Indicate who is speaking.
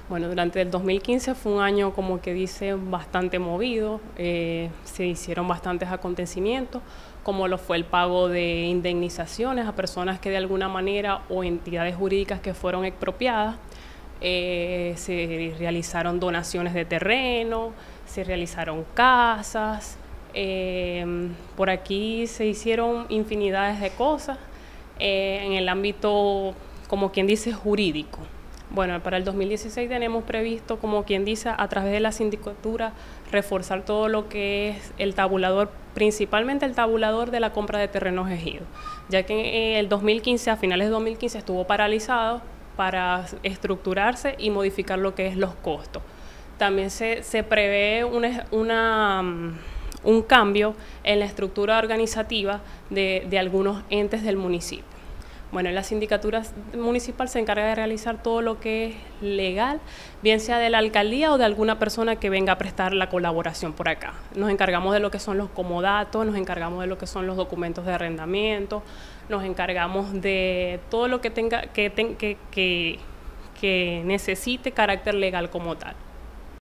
Speaker 1: Bueno, durante el 2015 fue un año, como que dice, bastante movido. Se hicieron bastantes acontecimientos, como lo fue el pago de indemnizaciones a personas que de alguna manera o entidades jurídicas que fueron expropiadas. Se realizaron donaciones de terreno, se realizaron casas. Por aquí se hicieron infinidades de cosas en el ámbito, como quien dice, jurídico. Bueno, para el 2016 tenemos previsto, como quien dice, a través de la sindicatura, reforzar todo lo que es el tabulador, principalmente el tabulador de la compra de terrenos ejidos, ya que en el 2015, a finales de 2015, estuvo paralizado para estructurarse y modificar lo que es los costos. También se prevé un cambio en la estructura organizativa de algunos entes del municipio. Bueno, la sindicatura municipal se encarga de realizar todo lo que es legal, bien sea de la alcaldía o de alguna persona que venga a prestar la colaboración por acá. Nos encargamos de lo que son los comodatos, nos encargamos de lo que son los documentos de arrendamiento, nos encargamos de todo lo que tenga que necesite carácter legal como tal.